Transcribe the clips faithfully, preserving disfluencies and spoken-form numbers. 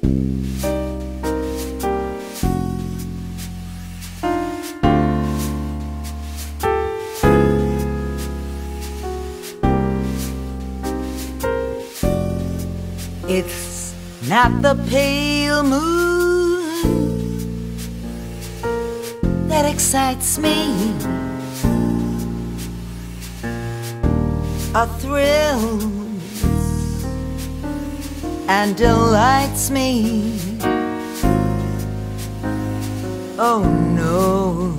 It's not the pale moon that excites me or thrills and delights me. Oh no,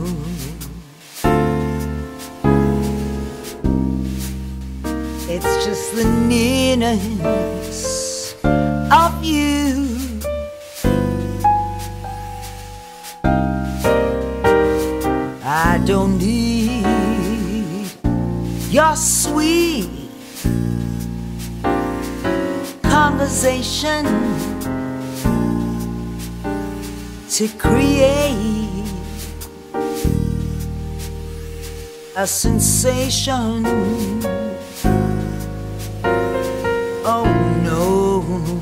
it's just the nearness of you. I don't need your sweet conversation to create a sensation. Oh no,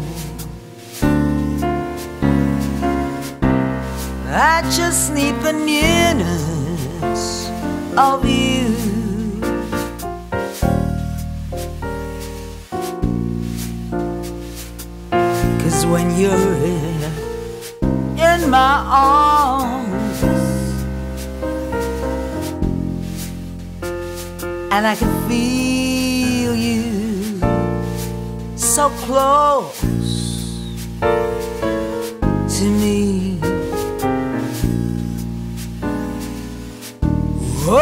I just need the nearness of you. Cause when you're in my arms and I can feel you so close to me, oh,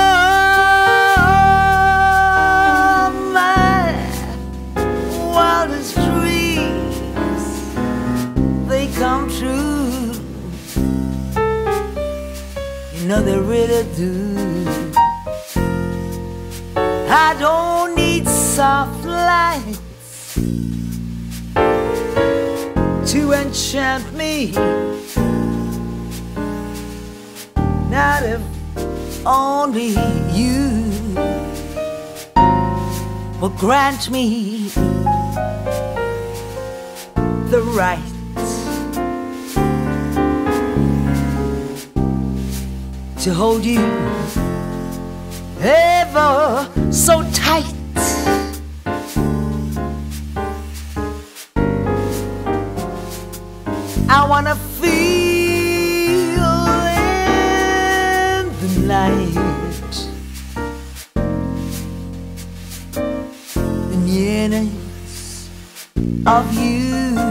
my wildest dreams, they come true. You know they really do. I don't need soft lights to enchant me, not if only you will grant me the right to hold you ever so tight. I wanna feel in the night the nearness of you.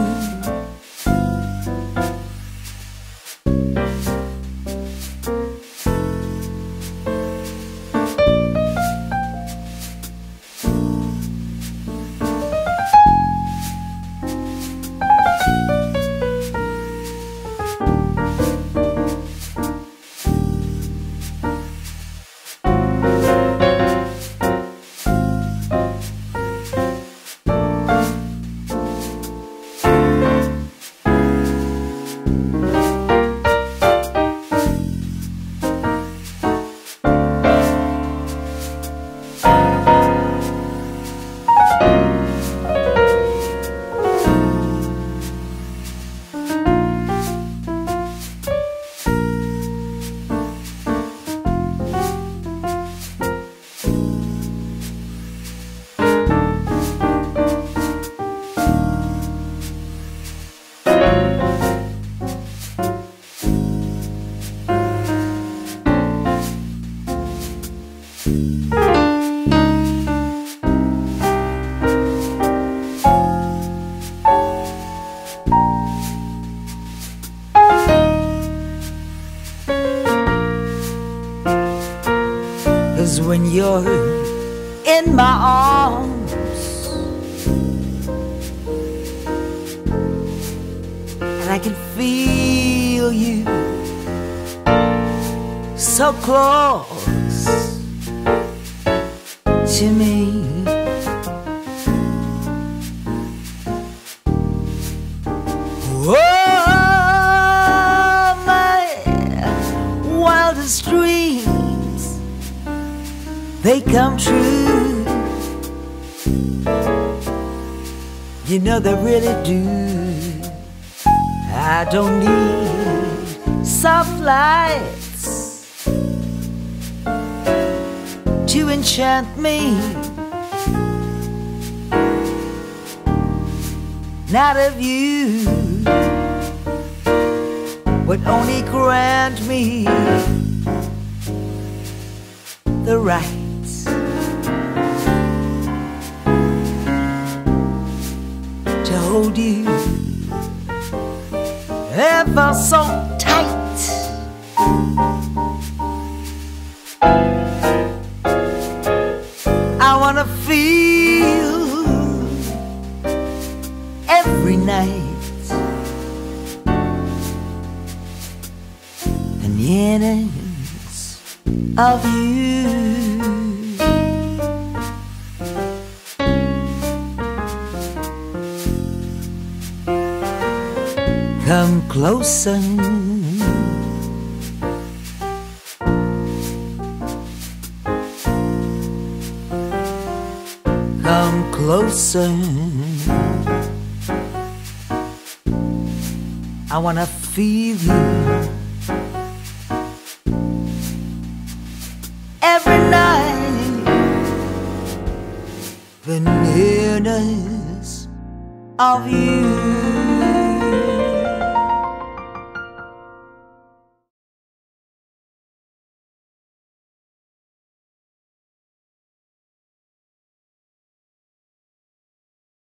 Cause when you're in my arms and I can feel you so close to me, oh, my wildest dreams, they come true. You know they really do. I don't need soft lights to enchant me. Not of you would only grant me the right to hold you ever so tight. I wanna feel every night the nearness of you. Come closer, come closer. I wanna feel you every night, the nearness of you.